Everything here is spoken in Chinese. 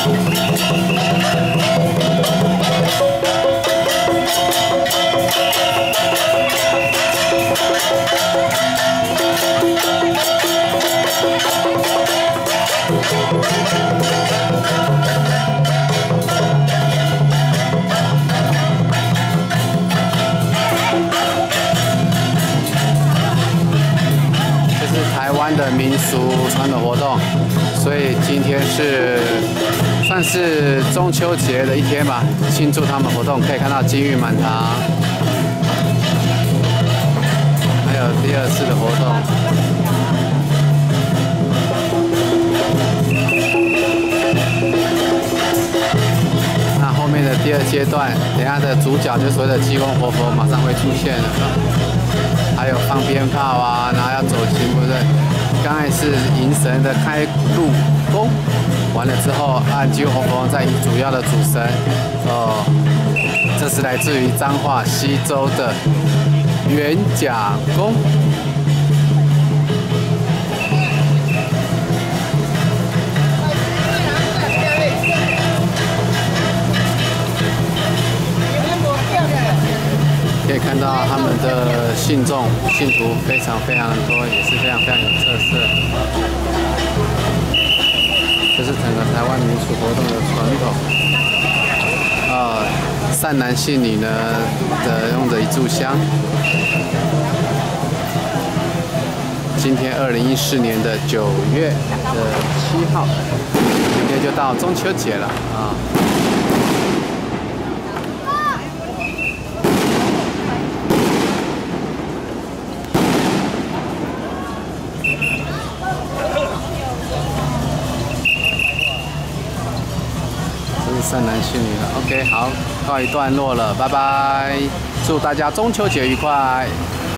的民俗传统活动，所以今天是算是中秋节的一天吧，庆祝他们活动。可以看到金玉满堂，还有第2次的活动。那后面的第2阶段，等下的主角就所谓的济公活佛马上会出现了，还有放鞭炮啊，然后要走行不是？刚才是迎神的开路宫，完了之后按济公活佛再以主要的主神，这是来自于彰化溪州的元甲宫。可以看到他们的信徒非常的多，也是非常有特色。这是整个台湾民俗活动的传统。善男信女呢用的一炷香。今天2014年的9月7号，明天就到中秋节了啊。善男信女了 ，OK， 好，告一段落了，拜拜，祝大家中秋节愉快。